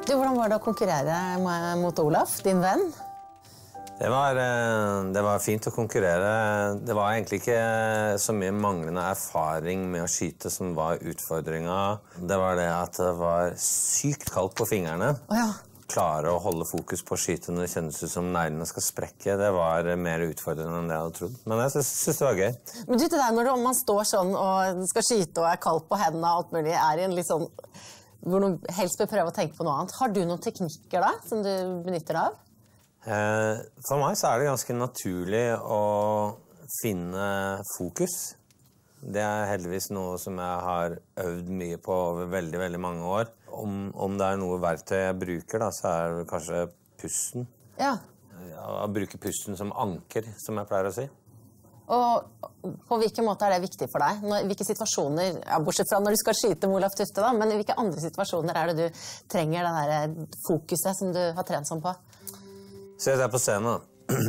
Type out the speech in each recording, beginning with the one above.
Du, hvordan var det å konkurrere mot Olaf, din venn? Det var fint å konkurrere. Det var egentlig ikke så mye manglende erfaring med å skyte som var utfordringen. Det var det at det var sykt kaldt på fingrene. Klare å holde fokus på å skyte når det kjennes ut som neglene skal sprekke. Det var mer utfordrende enn det jeg hadde trodd. Men jeg synes det var gøy. Men du, det der når man står sånn og skal skyte og kaldt på hendene og alt mulig, i en litt sånn, hvor du helst bør prøve å tenke på noe annet. Har du noen teknikker da, som du benytter av? For meg så det ganske naturlig å finne fokus. Det heldigvis noe som jeg har øvd mye på over veldig, veldig mange år. Om det noe verktøy jeg bruker, da, så det kanskje pusten. Ja. Å bruke pusten som anker, som jeg pleier å si. Og på hvilken måte det viktig for deg? Hvilke situasjoner, bortsett fra når du skal skyte med Olaf Tufte, da, men i hvilke andre situasjoner det du trenger det der fokuset som du har trent sånn på? Så jeg på scenen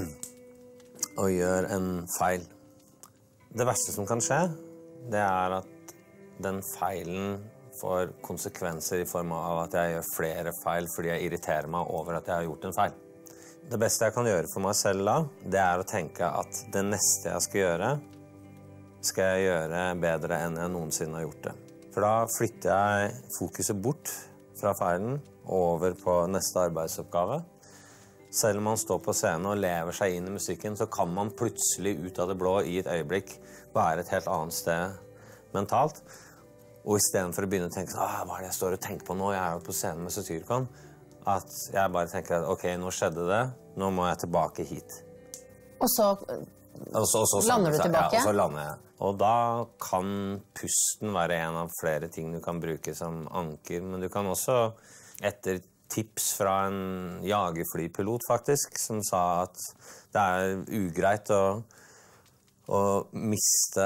og gjør en feil. Det verste som kan skje, det at den feilen får konsekvenser i form av at jeg gjør flere feil fordi jeg irriterer meg over at jeg har gjort en feil. Det beste jeg kan gjøre for meg selv da, det å tenke at det neste jeg skal jeg gjøre bedre enn jeg noensinne har gjort det. For da flytter jeg fokuset bort fra feilen og over på neste arbeidsoppgave. Selv om man står på scenen og lever seg inn i musikken, så kan man plutselig ut av det blå i et øyeblikk være et helt annet sted mentalt. Og i stedet for å begynne å tenke hva det jeg står og tenker på nå, jeg jo på scenen med Satyricon, at jeg bare tenker at ok, nå skjedde det, nå må jeg tilbake hit. Og så lander du tilbake? Ja, og så lander jeg. Og da kan pusten være en av flere ting du kan bruke som anker, men du kan også etter tips fra en jagerflypilot faktisk, som sa at det ugreit å miste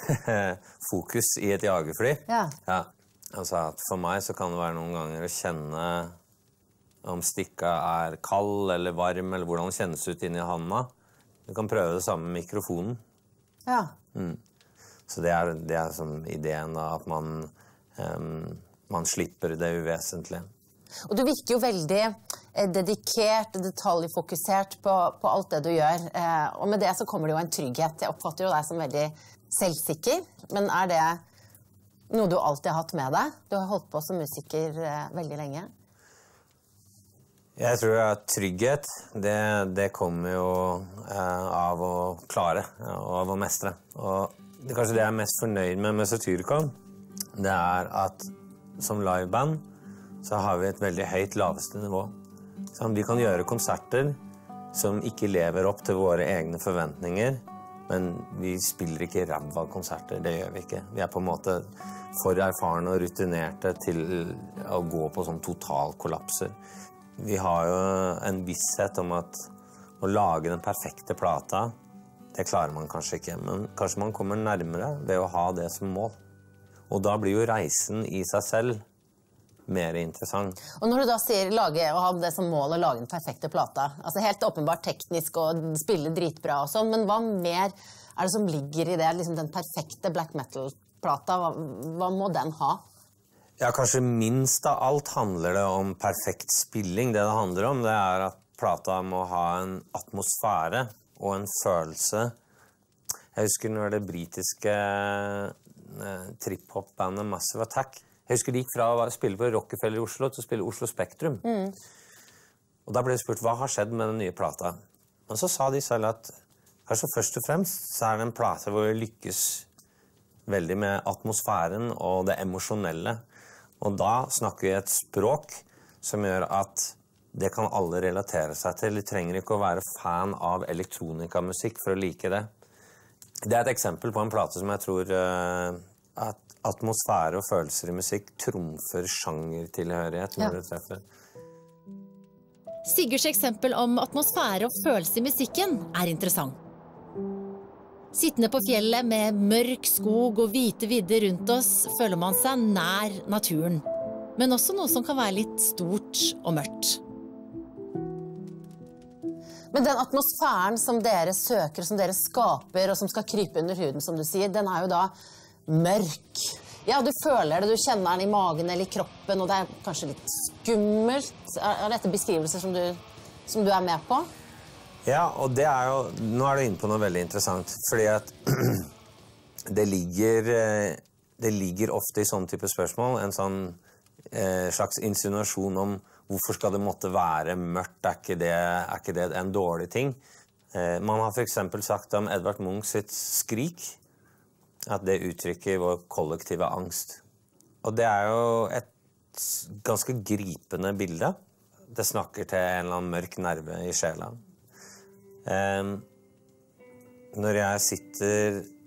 fokus i et jagerfly. Ja. Ja. Han sa at for meg så kan det være noen ganger å kjenne om stikka kald eller varm, eller hvordan det kjennes ut inni handa. Du kan prøve det samme med mikrofonen. Ja. Så det som ideen da, at man slipper det uvesentlige. Og du virker jo veldig dedikert, detaljfokusert på alt det du gjør. Og med det så kommer det jo en trygghet. Jeg oppfatter jo deg som veldig selvsikker. Men det noe du alltid har hatt med deg? Du har holdt på som musiker veldig lenge. Jeg tror at trygghet, det kommer jo av å klare, og av å mestre. Og det kanskje det jeg er mest fornøyd med Satyricon, det at som liveband, så har vi et veldig høyt laveste nivå. Så vi kan gjøre konserter som ikke lever opp til våre egne forventninger, men vi spiller ikke ræva konserter, det gjør vi ikke. Vi på en måte for erfarne og rutinerte til å gå på sånn totalkollapser. Vi har jo en visshet om at å lage den perfekte plata, det klarer man kanskje ikke, men kanskje man kommer nærmere ved å ha det som mål. Og da blir jo reisen i seg selv mer interessant. Og når du da sier å ha det som mål å lage den perfekte plata, altså helt åpenbart teknisk og spille dritbra og sånn, men hva mer det som ligger i det, liksom den perfekte black metal-plata, hva må den ha? Ja, kanskje minst av alt handler det om perfekt spilling. Det handler om, det at plata må ha en atmosfære og en følelse. Jeg husker når det britiske trip-hop-bandet Massive Attack, jeg husker de gikk fra å spille på Rockefeller i Oslo til å spille Oslo Spektrum. Og da ble det spurt, hva har skjedd med den nye plata? Og så sa de selv at kanskje først og fremst så det en plate hvor vi lykkes veldig med atmosfæren og det emosjonelle. Og da snakker vi et språk som gjør at det kan alle relatere seg til. De trenger ikke å være fan av elektronikamusikk for å like det. Det et eksempel på en plate som jeg tror at atmosfære og følelser i musikk trumfer sjangertilhørighet når det treffer. Sigurds eksempel om atmosfære og følelse i musikken interessant. Sittende på fjellet med mørk skog og hvite vidder rundt oss, føler man seg nær naturen. Men også noe som kan være litt stort og mørkt. Men den atmosfæren som dere søker, som dere skaper, og som skal krype under huden, som du sier, den jo da mørk. Ja, du føler det, du kjenner den i magen eller i kroppen, og det kanskje litt skummelt. Er dette beskrivelser som du med på? Ja, og det jo, nå du inne på noe veldig interessant, fordi at det ligger ofte i sånne type spørsmål en sånn slags insinuasjon om hvorfor skal det måtte være mørkt, ikke det en dårlig ting? Man har for eksempel sagt om Edvard Munch sitt skrik, at det uttrykker vår kollektive angst. Og det jo et ganske gripende bilde. Det snakker til en eller annen mørk nerve i sjela. Når jeg sitter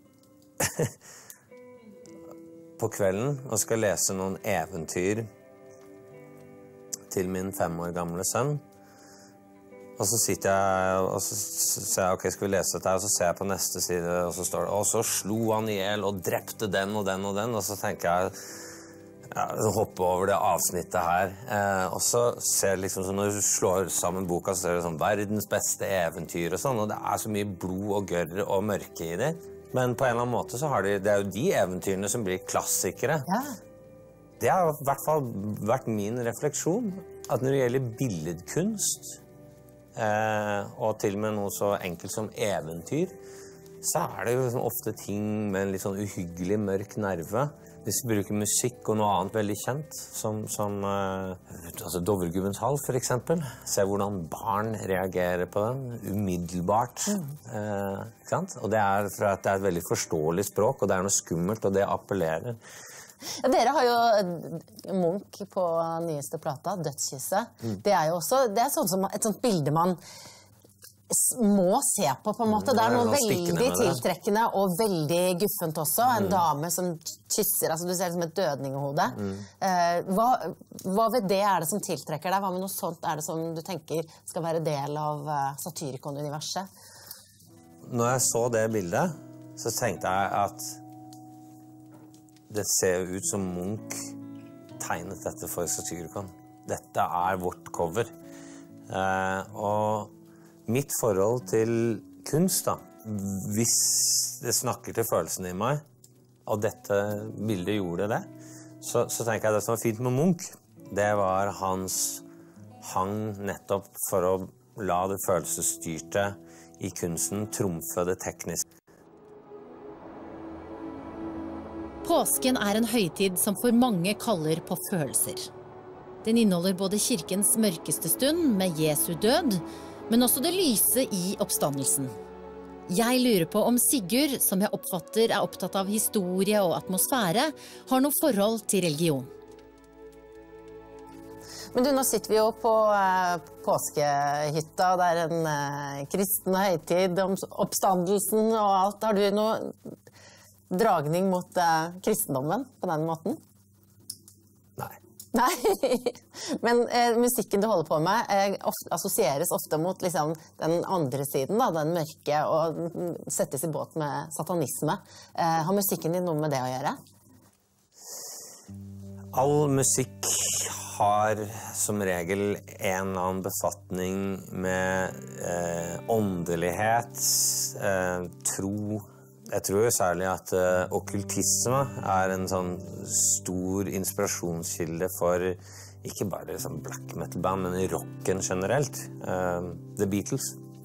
på kvelden og skal lese noen eventyr til min 5 år gamle sønn, og så sitter jeg og så sier jeg, ok, skal vi lese dette her, og så ser jeg på neste side, og så står det, og så slo han ihjel og drepte den og den og den, og så tenker jeg, hoppe over det avsnittet her, og så ser jeg liksom, så når du slår sammen boka, så ser du sånn, verdens beste eventyr og sånn, og det så mye blod og gørr og mørke i det. Men på en eller annen måte så har det jo de eventyrene som blir klassikere. Ja. Det har i hvert fall vært min refleksjon, at når det gjelder billedkunst, og til og med noe så enkelt som eventyr, så det jo ofte ting med en litt sånn uhyggelig mørk nerve. Hvis vi bruker musikk og noe annet veldig kjent, som altså Dovregubbens hall for eksempel, se hvordan barn reagerer på den, umiddelbart. Ikke sant? Og det for at det et veldig forståelig språk, og det noe skummelt, og det appellerer. Ja, dere har jo Munch på nyeste plata, Dødskysset. Det jo også, det sånn som et sånt bilde man må se på en måte. Det noe veldig tiltrekkende og veldig guffent også. En dame som kysser, altså du ser det som et dødningehode. Hva ved det det som tiltrekker deg? Hva med noe sånt det som du tenker skal være del av Satyricon-universet? Når jeg så det bildet, så tenkte jeg at det ser ut som Munch tegnet dette for Satyricon. Dette vårt cover. Og mitt forhold til kunst, da, hvis det snakker til følelsene i meg, og dette bildet gjorde det, så tenker jeg det som var fint med Munch, det var hans hang nettopp for å la det følelsesstyrte i kunsten trumfe det tekniske. Påsken en høytid som for mange kaller på følelser. Den inneholder både kirkens mørkeste stund med Jesu død, men også det lyse i oppstandelsen. Jeg lurer på om Sigurd, som jeg oppfatter opptatt av historie og atmosfære, har noe forhold til religion. Men du, nå sitter vi jo på påskehytta, det en kristen høytid om oppstandelsen og alt. Har du noe dragning mot kristendommen på den måten? Nei. Nei, men musikken du holder på med assosieres ofte mot liksom, den andre siden, da, den mørke, og settes i båt med satanisme. Har musikken din noe med det å gjøre? All musikk har som regel en eller annen befatning med åndelighet, tro. Jeg tror jo særlig at okkultisme en sånn stor inspirasjonskilde for ikke bare liksom black metal band, men rocken generelt. The Beatles.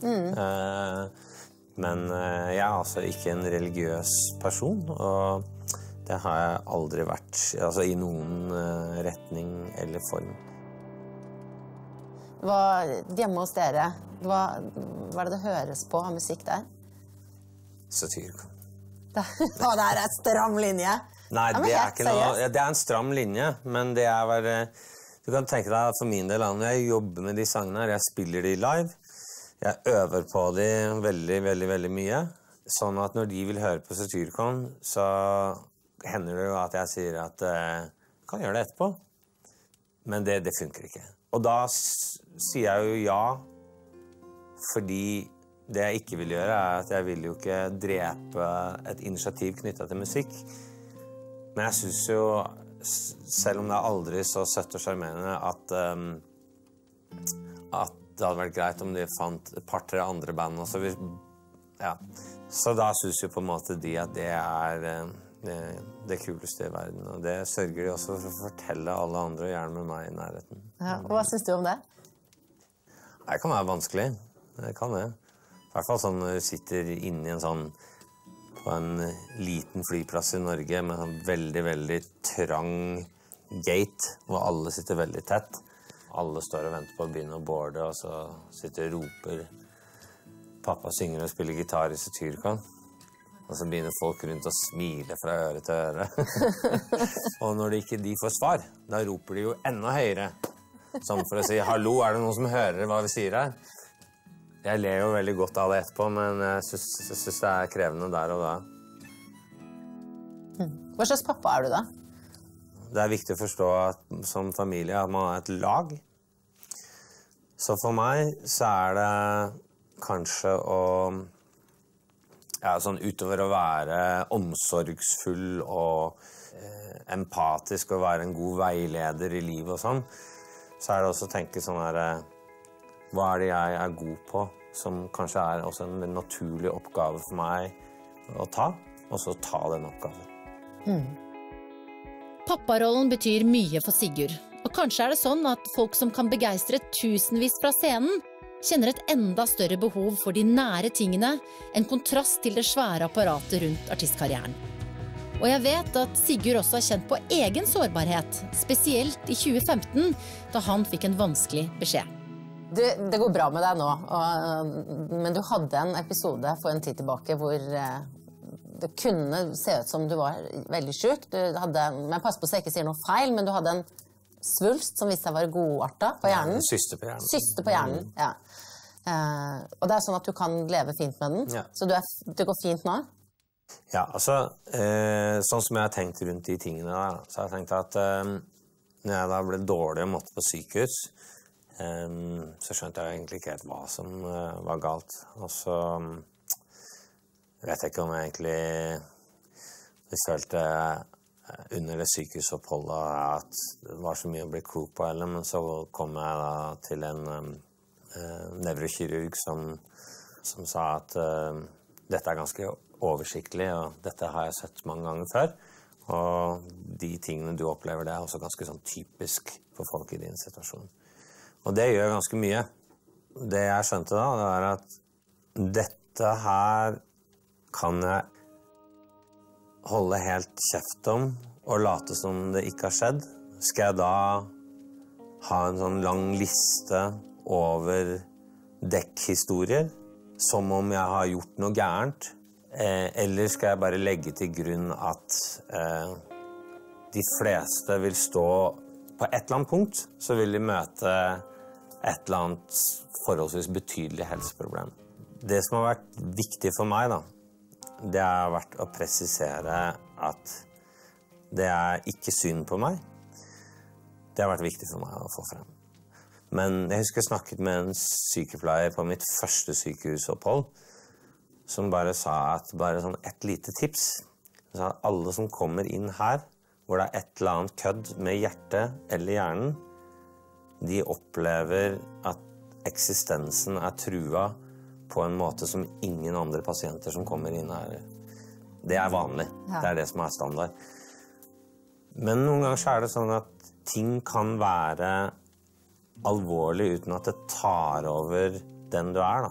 Men jeg altså ikke en religiøs person, og det har jeg aldri vært, altså i noen retning eller form. Hjemme hos dere, hva det høres på av musikk der? Satyricon. Det en stram linje. Nei, det ikke noe, det en stram linje, men det bare, du kan tenke deg at for min del, når jeg jobber med de sangene her, jeg spiller de live, jeg øver på de veldig, veldig, veldig mye, sånn at når de vil høre på Satyricon, så hender det jo at jeg sier at jeg kan gjøre det etterpå, men det funker ikke. Og da sier jeg jo ja, fordi det jeg ikke vil gjøre at jeg vil jo ikke drepe et initiativ knyttet til musikk. Men jeg synes jo, selv om det aldri så søtt og charmerende, at det hadde vært greit om de fant et par-tre andre band også. Ja. Så da synes jo på en måte de at det det kuleste i verden, og det sørger de også for å fortelle alle andre, gjerne med meg i nærheten. Ja, og hva synes du om det? Det kan være vanskelig, det kan det. I hvert fall sånn når du sitter inne i en sånn, på en liten flyplass i Norge med en veldig, veldig trang gate, hvor alle sitter veldig tett. Alle står og venter på å begynne å boarde, og så sitter og roper. Pappa synger og spiller gitar i Satyricon. Og så begynner folk rundt å smile fra øre til øre. Og når de får svar, da roper de jo enda høyere. Sånn for å si, hallo, er det noen som hører hva vi sier her? Jeg ler jo veldig godt av det etterpå, men jeg synes det er krevende der og da. Hva slags pappa er du da? Det er viktig å forstå at som familie at man er et lag. Så for meg så er det kanskje å sånn utover å være omsorgsfull og empatisk og være en god veileder i livet og sånn, så er det også å tenke sånn her, hva er det jeg er god på, som kanskje er også en naturlig oppgave for meg å ta, og så ta den oppgaven. Papparollen betyr mye for Sigurd, og kanskje er det sånn at folk som kan begeistre tusenvis fra scenen, kjenner et enda større behov for de nære tingene, en kontrast til det svære apparatet rundt artistkarrieren. Og jeg vet at Sigurd også har kjent på egen sårbarhet, spesielt i 2015, da han fikk en vanskelig beskjed. Det går bra med deg nå, men du hadde en episode for en tid tilbake hvor det kunne se ut som du var veldig syk. Men pass på så jeg ikke sier noe feil, men du hadde en svulst som viste seg å være godartet på hjernen. Ja, syste på hjernen. Syste på hjernen, ja. Og det er sånn at du kan leve fint med den, så det går fint nå? Ja, altså, sånn som jeg har tenkt rundt de tingene der, så har jeg tenkt at når jeg da ble dårlig og måtte på sykehus, så skjønte jeg egentlig ikke helt hva som var galt. Og så vet jeg ikke om jeg egentlig følte under det sykehusoppholdet at det var så mye å bli klok på, men så kom jeg da til en nevrokirurg som sa at dette er ganske oversiktlig, og dette har jeg sett mange ganger før, og de tingene du opplever, det er også ganske sånn typisk for folk i din situasjon. Og det gjør ganske mye. Det jeg skjønte da, det var at dette her kan jeg holde helt kjeft om og late som det ikke har skjedd. Skal jeg da ha en sånn lang liste over dekkhistorier, som om jeg har gjort noe gærent? Eller skal jeg bare legge til grunn at de fleste vil stå på et eller annet punkt, så vil de møte et eller annet forholdsvis betydelig helseproblem. Det som har vært viktig for meg da, det har vært å presisere at det er ikke synd på meg. Det har vært viktig for meg å få frem. Men jeg husker jeg snakket med en sykepleier på mitt første sykehusopphold, som bare sa at bare sånn et lite tips. Han sa at alle som kommer inn her, hvor det er et eller annet kødd med hjertet eller hjernen, de opplever at eksistensen er trua på en måte som ingen andre pasienter som kommer inn her. Det er vanlig. Ja. Det er det som er standard. Men noen ganger så er det sånn at ting kan være alvorlig uten at det tar over den du er, da.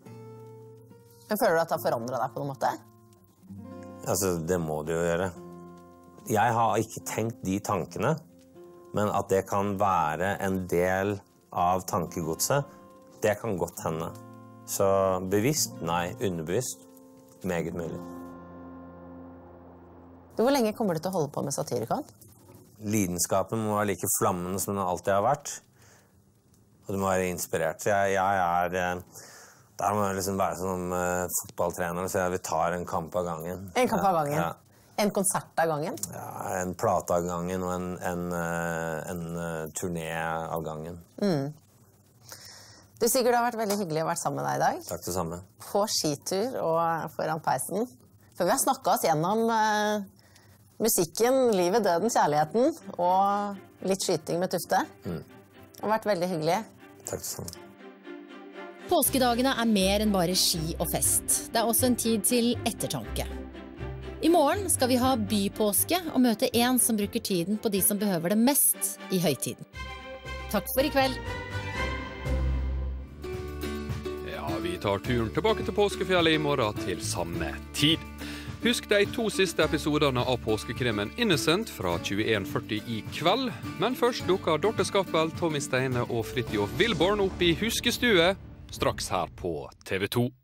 Men føler du at det har forandret deg på noen måte? Altså, det må du jo gjøre. Jeg har ikke tenkt de tankene, men at det kan være en del av tankegodset, det kan godt hende. Så bevisst, nei, underbevisst, meget mulig. Hvor lenge kommer du til å holde på med Satyricon? Lidenskapen må være like flammende som den alltid har vært. Og du må være inspirert. Så der må jeg liksom være som fotballtrener, så vi tar en kamp av gangen. En kamp av gangen? Ja. En konsert av gangen? Ja, en plate av gangen og en turné av gangen. Du, Sigurd, det har vært veldig hyggelig å være sammen med deg i dag. Takk det samme. På skitur og foran peisen. For vi har snakket oss gjennom musikken, livet, døden, kjærligheten og litt skyting med tufte. Det har vært veldig hyggelig. Takk det samme. Påskedagene er mer enn bare ski og fest. Det er også en tid til ettertanke. I morgen skal vi ha bypåske og møte en som bruker tiden på de som behøver det mest i høytiden. Takk for i kveld. Ja, vi tar turen tilbake til Påskefjellet i morgen til samme tid. Husk de 2 siste episoderne av påskekrimmen Innocent fra 21:40 i kveld. Men først dukker Dorte Skappel, Tommy Steine og Fridtjof Wilborn opp i huskestue, straks her på TV 2.